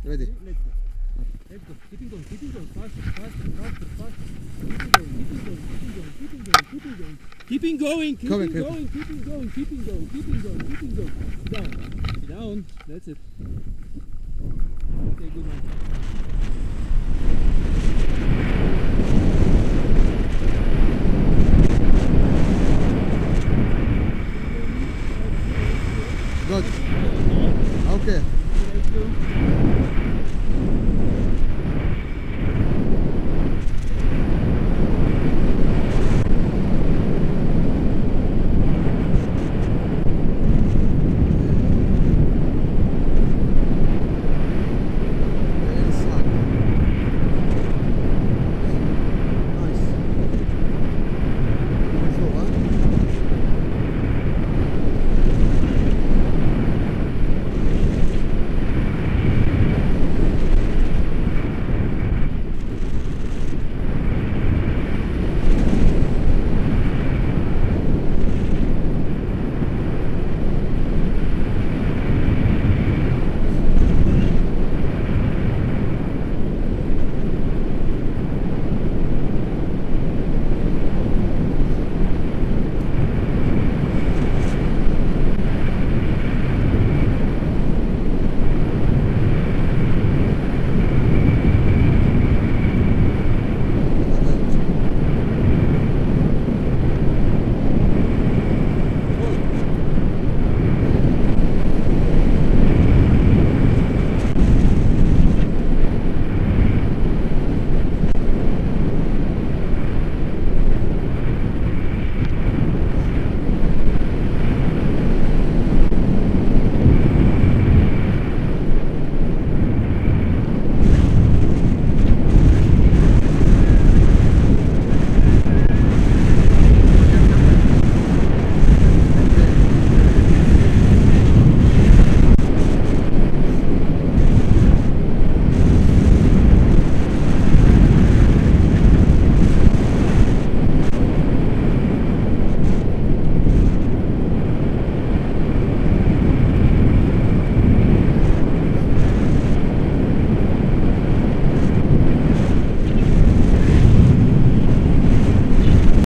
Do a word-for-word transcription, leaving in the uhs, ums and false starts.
Ready. Let's go. Let's go. Keep it going, keep it going. Faster, faster, faster, faster. Keep it going, keep it going, keep it going, keep it going, keep it going. Keep it going, keep it going, keep it going, keep it going, keep it going, keep it going. Down. Down. That's it.